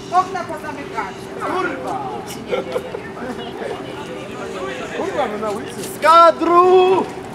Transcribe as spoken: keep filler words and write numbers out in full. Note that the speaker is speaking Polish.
Okna pozamykać. Kurwa! Kurwa, my na ulicy. Z kadru!